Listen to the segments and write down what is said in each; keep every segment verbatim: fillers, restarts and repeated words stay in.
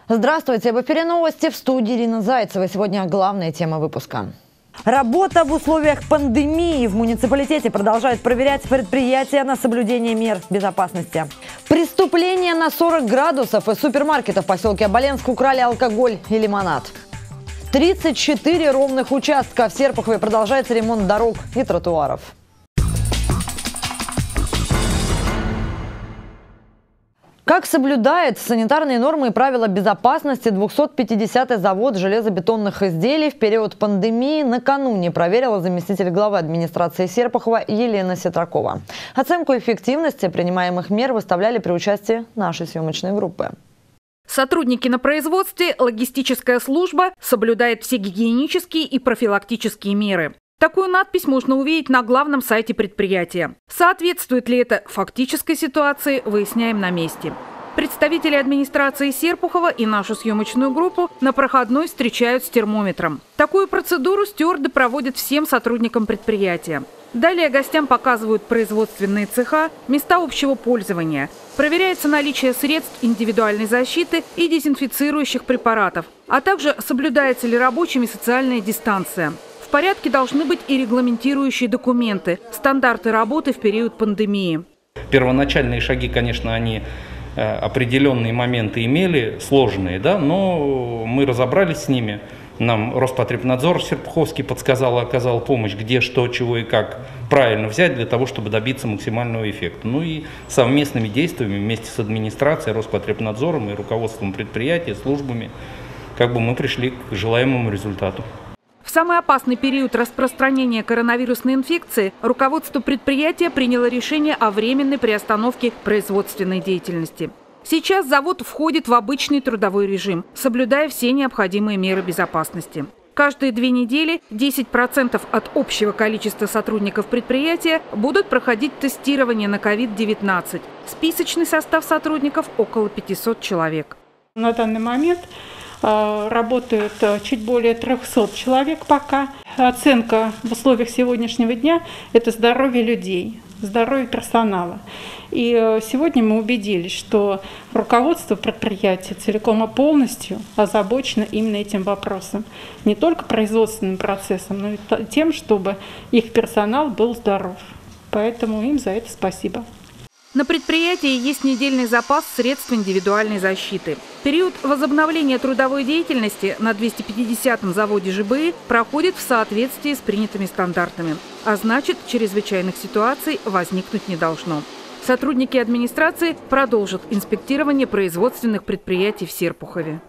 Здравствуйте, в эфире новости, в студии Ирина Зайцева. Сегодня главная тема выпуска. Работа в условиях пандемии. В муниципалитете продолжают проверять предприятия на соблюдение мер безопасности. Преступление на сорок градусов. Из супермаркета в поселке Оболенск украли алкоголь и лимонад. тридцать четыре ровных участка. В Серпухове продолжается ремонт дорог и тротуаров. Как соблюдает санитарные нормы и правила безопасности двухсот пятидесятый завод железобетонных изделий в период пандемии, накануне проверила заместитель главы администрации Серпухова Елена Сетракова. Оценку эффективности принимаемых мер выставляли при участии нашей съемочной группы. Сотрудники на производстве, логистическая служба соблюдает все гигиенические и профилактические меры. Такую надпись можно увидеть на главном сайте предприятия. Соответствует ли это фактической ситуации, выясняем на месте. Представители администрации Серпухова и нашу съемочную группу на проходной встречают с термометром. Такую процедуру стюарды проводят всем сотрудникам предприятия. Далее гостям показывают производственные цеха, места общего пользования. Проверяется наличие средств индивидуальной защиты и дезинфицирующих препаратов, а также соблюдается ли рабочими социальная дистанция. В порядке должны быть и регламентирующие документы, стандарты работы в период пандемии. Первоначальные шаги, конечно, они определенные моменты имели, сложные, да, но мы разобрались с ними. Нам Роспотребнадзор Серпуховский подсказал, оказал помощь, где, что, чего и как правильно взять для того, чтобы добиться максимального эффекта. Ну и совместными действиями вместе с администрацией, Роспотребнадзором и руководством предприятия, службами, как бы мы пришли к желаемому результату. В самый опасный период распространения коронавирусной инфекции руководство предприятия приняло решение о временной приостановке производственной деятельности. Сейчас завод входит в обычный трудовой режим, соблюдая все необходимые меры безопасности. Каждые две недели десять процентов от общего количества сотрудников предприятия будут проходить тестирование на ковид девятнадцать. Списочный состав сотрудников около пятисот человек. На данный момент работают чуть более трёхсот человек пока. Оценка в условиях сегодняшнего дня – это здоровье людей, здоровье персонала. И сегодня мы убедились, что руководство предприятия целиком и полностью озабочено именно этим вопросом. Не только производственным процессом, но и тем, чтобы их персонал был здоров. Поэтому им за это спасибо. На предприятии есть недельный запас средств индивидуальной защиты. Период возобновления трудовой деятельности на двухсот пятидесятом заводе ЖБИ проходит в соответствии с принятыми стандартами. А значит, чрезвычайных ситуаций возникнуть не должно. Сотрудники администрации продолжат инспектирование производственных предприятий в Серпухове.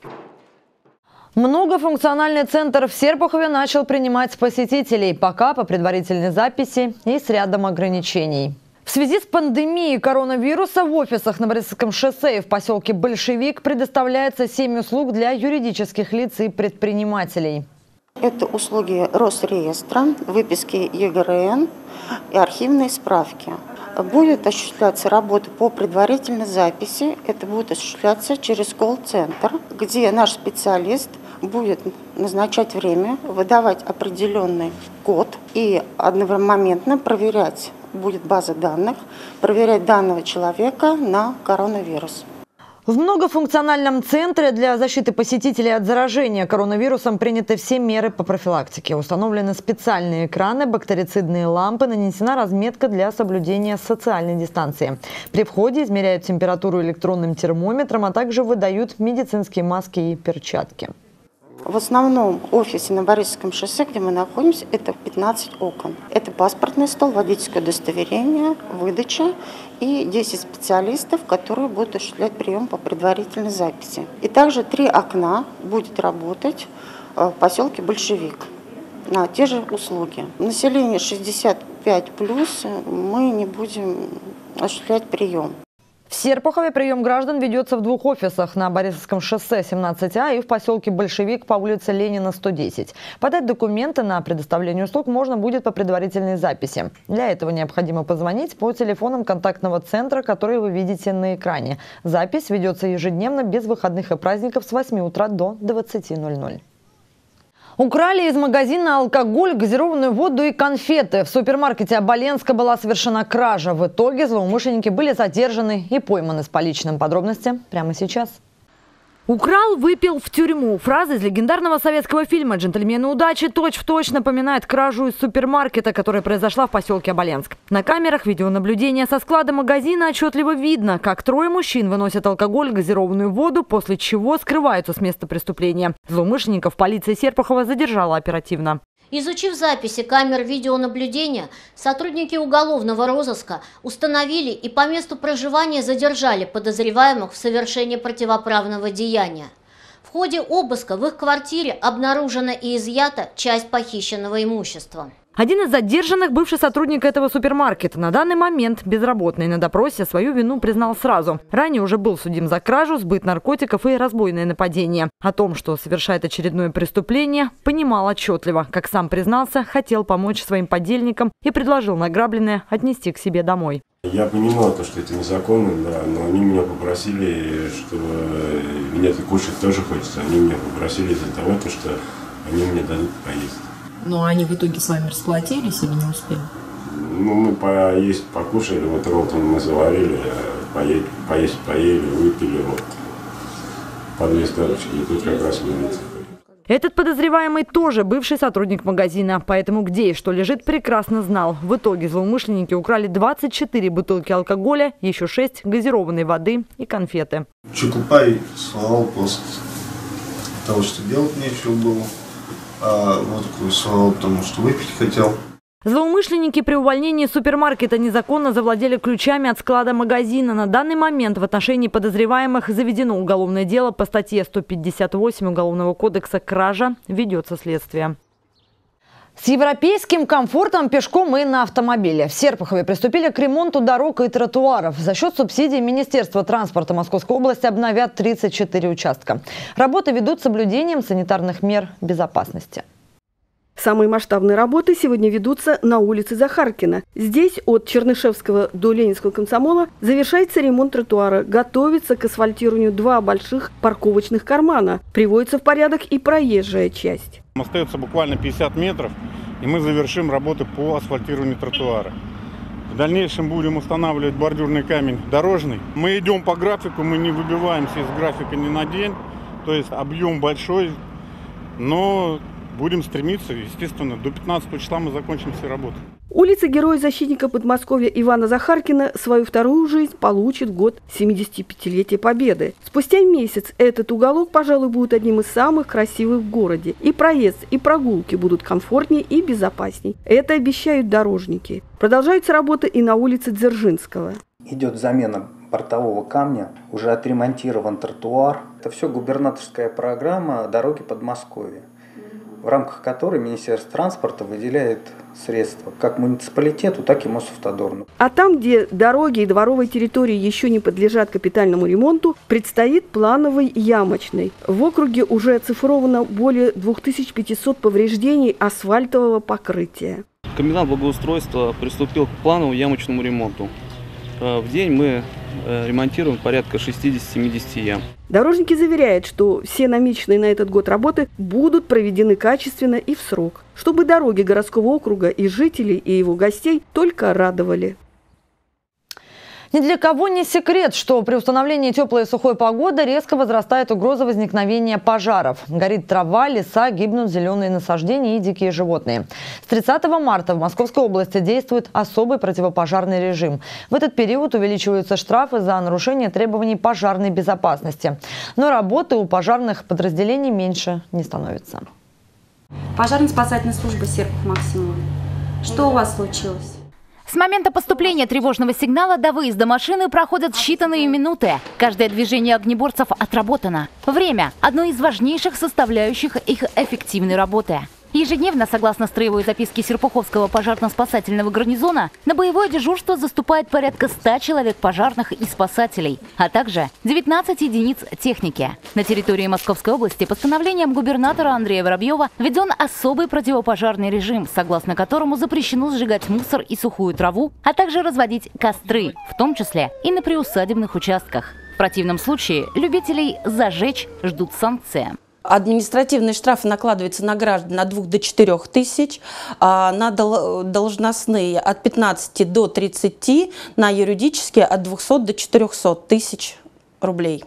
Многофункциональный центр в Серпухове начал принимать посетителей, пока по предварительной записи и с рядом ограничений. В связи с пандемией коронавируса в офисах на Борисовском шоссе и в поселке Большевик предоставляется семь услуг для юридических лиц и предпринимателей. Это услуги Росреестра, выписки ЕГРН и архивные справки. Будет осуществляться работа по предварительной записи. Это будет осуществляться через колл-центр, где наш специалист будет назначать время, выдавать определенный код и одновременно проверять, будет база данных, проверять данного человека на коронавирус. В многофункциональном центре для защиты посетителей от заражения коронавирусом приняты все меры по профилактике. Установлены специальные экраны, бактерицидные лампы, нанесена разметка для соблюдения социальной дистанции. При входе измеряют температуру электронным термометром, а также выдают медицинские маски и перчатки. В основном офисе на Борисовском шоссе, где мы находимся, это пятнадцать окон. Это паспортный стол, водительское удостоверение, выдача и десять специалистов, которые будут осуществлять прием по предварительной записи. И также три окна будет работать в поселке Большевик на те же услуги. Население шестьдесят пять плюс мы не будем осуществлять прием. В Серпухове прием граждан ведется в двух офисах: на Борисовском шоссе семнадцать А и в поселке Большевик по улице Ленина сто десять. Подать документы на предоставление услуг можно будет по предварительной записи. Для этого необходимо позвонить по телефонам контактного центра, которые вы видите на экране. Запись ведется ежедневно без выходных и праздников с восьми утра до двадцати ноль-ноль. Украли из магазина алкоголь, газированную воду и конфеты. В супермаркете Оболенска была совершена кража. В итоге злоумышленники были задержаны и пойманы с поличным. Подробности прямо сейчас. Украл, выпил, в тюрьму. Фраза из легендарного советского фильма «Джентльмены удачи» точь-в-точь напоминает кражу из супермаркета, которая произошла в поселке Оболенск. На камерах видеонаблюдения со склада магазина отчетливо видно, как трое мужчин выносят алкоголь, газированную воду, после чего скрываются с места преступления. Злоумышленников полиция Серпухова задержала оперативно. Изучив записи камер видеонаблюдения, сотрудники уголовного розыска установили и по месту проживания задержали подозреваемых в совершении противоправного деяния. В ходе обыска в их квартире обнаружена и изъята часть похищенного имущества. Один из задержанных – бывший сотрудник этого супермаркета. На данный момент безработный. На допросе свою вину признал сразу. Ранее уже был судим за кражу, сбыт наркотиков и разбойное нападение. О том, что совершает очередное преступление, понимал отчетливо. Как сам признался, хотел помочь своим подельникам и предложил награбленное отнести к себе домой. Я понимал, что это незаконно, да, но они меня попросили, чтобы меня-то кушать тоже хочется. Они меня попросили из-за того, что они мне дадут поесть. Но они в итоге с вами расплатились или не успели? Ну, мы поесть, покушали, вот ролтон мы заварили, поесть, поесть поели, выпили вот по две старочки, и тут как раз милиция. Этот подозреваемый тоже бывший сотрудник магазина, поэтому где и что лежит, прекрасно знал. В итоге злоумышленники украли двадцать четыре бутылки алкоголя, еще шесть газированной воды и конфеты. Чукупай свалал просто того, что делать нечего было. А водку свалал, потому что выпить хотел. Злоумышленники при увольнении супермаркета незаконно завладели ключами от склада магазина. На данный момент в отношении подозреваемых заведено уголовное дело по статье сто пятьдесят восемь Уголовного кодекса «Кража». Ведется следствие. С европейским комфортом пешком и на автомобиле. В Серпухове приступили к ремонту дорог и тротуаров. За счет субсидий Министерства транспорта Московской области обновят тридцать четыре участка. Работы ведут с соблюдением санитарных мер безопасности. Самые масштабные работы сегодня ведутся на улице Захаркина. Здесь от Чернышевского до Ленинского комсомола завершается ремонт тротуара. Готовится к асфальтированию два больших парковочных кармана. Приводится в порядок и проезжая часть. Остается буквально пятьдесят метров, и мы завершим работы по асфальтированию тротуара. В дальнейшем будем устанавливать бордюрный камень дорожный. Мы идем по графику, мы не выбиваемся из графика ни на день. То есть объем большой, но будем стремиться, естественно, до пятнадцатого числа мы закончим все работы. Улица Героя-защитника Подмосковья Ивана Захаркина свою вторую жизнь получит в год семидесятипятилетия Победы. Спустя месяц этот уголок, пожалуй, будет одним из самых красивых в городе. И проезд, и прогулки будут комфортнее и безопасней. Это обещают дорожники. Продолжаются работы и на улице Дзержинского. Идет замена бортового камня, уже отремонтирован тротуар. Это все губернаторская программа «Дороги Подмосковья», в рамках которой Министерство транспорта выделяет средства как муниципалитету, так и Мосавтодору. А там, где дороги и дворовые территории еще не подлежат капитальному ремонту, предстоит плановый ямочный. В округе уже оцифровано более двух тысяч пятисот повреждений асфальтового покрытия. Комбинат благоустройства приступил к плановому ямочному ремонту. В день мы ремонтируем порядка шестидесяти-семидесяти ям. Дорожники заверяют, что все намеченные на этот год работы будут проведены качественно и в срок, чтобы дороги городского округа и жителей, и его гостей только радовали. Ни для кого не секрет, что при установлении теплой и сухой погоды резко возрастает угроза возникновения пожаров. Горит трава, леса, гибнут зеленые насаждения и дикие животные. С тридцатого марта в Московской области действует особый противопожарный режим. В этот период увеличиваются штрафы за нарушение требований пожарной безопасности. Но работы у пожарных подразделений меньше не становится. Пожарно-спасательная служба Серпухов Максимум. Что у вас случилось? С момента поступления тревожного сигнала до выезда машины проходят считанные минуты. Каждое движение огнеборцев отработано. Время – одно из важнейших составляющих их эффективной работы. Ежедневно, согласно строевой записке Серпуховского пожарно-спасательного гарнизона, на боевое дежурство заступает порядка ста человек пожарных и спасателей, а также девятнадцать единиц техники. На территории Московской области постановлением губернатора Андрея Воробьева введен особый противопожарный режим, согласно которому запрещено сжигать мусор и сухую траву, а также разводить костры, в том числе и на приусадебных участках. В противном случае любителей зажечь ждут санкции. Административные штрафы накладываются на граждан от двух до четырёх тысяч, а на должностные от пятнадцати до тридцати, на юридические от двухсот до четырёхсот тысяч рублей.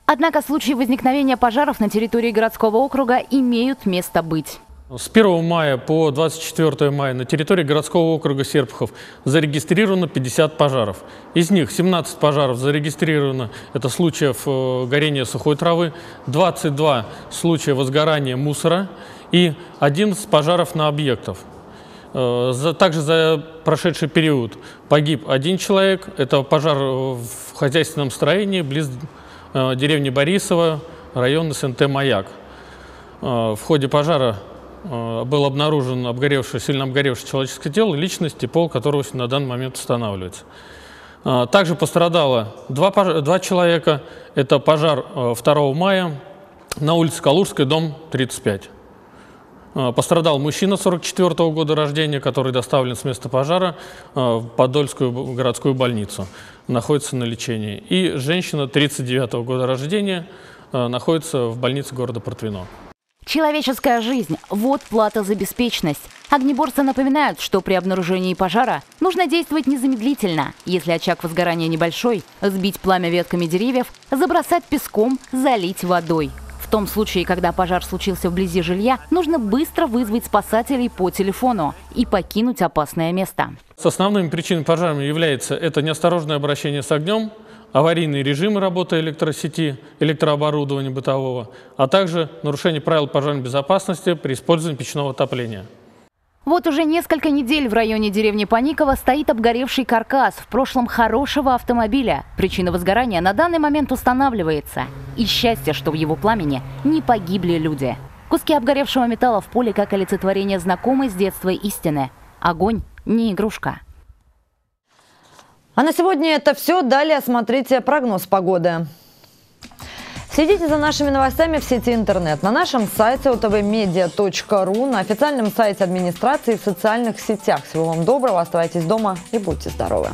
Однако случаи возникновения пожаров на территории городского округа имеют место быть. С первого мая по двадцать четвёртое мая на территории городского округа Серпухов зарегистрировано пятьдесят пожаров. Из них семнадцать пожаров зарегистрировано, это случаев горения сухой травы, двадцать два случая возгорания мусора и одиннадцать пожаров на объектах. Также за прошедший период погиб один человек, это пожар в хозяйственном строении близ деревни Борисово, район СНТ «Маяк». В ходе пожара был обнаружен обгоревший, сильно обгоревшее человеческое тело, личность и пол которого на данный момент устанавливается. Также пострадало два, два человека. Это пожар второго мая на улице Калужской, дом тридцать пять. Пострадал мужчина сорок четвёртого года рождения, который доставлен с места пожара в Подольскую городскую больницу, находится на лечении. И женщина тридцать девятого года рождения находится в больнице города Портвино. Человеческая жизнь – вот плата за беспечность. Огнеборцы напоминают, что при обнаружении пожара нужно действовать незамедлительно. Если очаг возгорания небольшой, сбить пламя ветками деревьев, забросать песком, залить водой. В том случае, когда пожар случился вблизи жилья, нужно быстро вызвать спасателей по телефону и покинуть опасное место. С основными причинами пожара является это неосторожное обращение с огнем, аварийные режимы работы электросети, электрооборудования бытового, а также нарушение правил пожарной безопасности при использовании печного отопления. Вот уже несколько недель в районе деревни Паниково стоит обгоревший каркас, в прошлом хорошего автомобиля. Причина возгорания на данный момент устанавливается. И счастье, что в его пламени не погибли люди. Куски обгоревшего металла в поле как олицетворение знакомой с детства истины. Огонь не игрушка. А на сегодня это все. Далее смотрите прогноз погоды. Следите за нашими новостями в сети интернет, на нашем сайте о тэ вэ медиа точка ру, на официальном сайте администрации и в социальных сетях. Всего вам доброго, оставайтесь дома и будьте здоровы.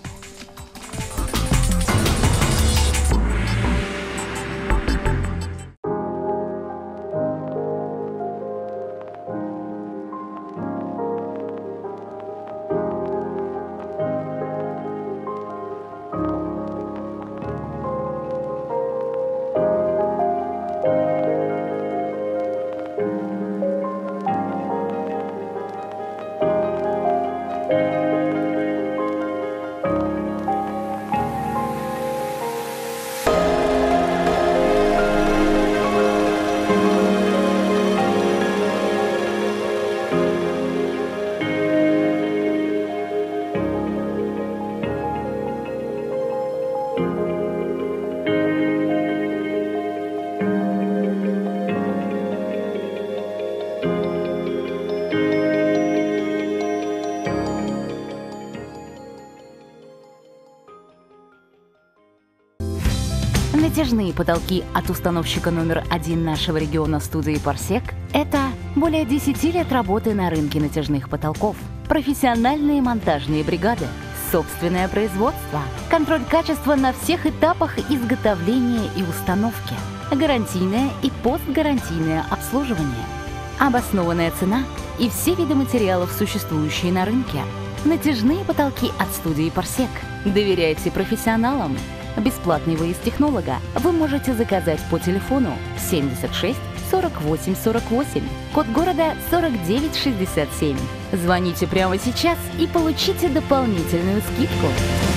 Натяжные потолки от установщика номер один нашего региона студии «Парсек» – это более десяти лет работы на рынке натяжных потолков, профессиональные монтажные бригады, собственное производство, контроль качества на всех этапах изготовления и установки, гарантийное и постгарантийное обслуживание, обоснованная цена и все виды материалов, существующие на рынке. Натяжные потолки от студии «Парсек». Доверяйте профессионалам. Бесплатный выезд технолога вы можете заказать по телефону семьдесят шесть сорок восемь сорок восемь, код города сорок девять шестьдесят семь. Звоните прямо сейчас и получите дополнительную скидку.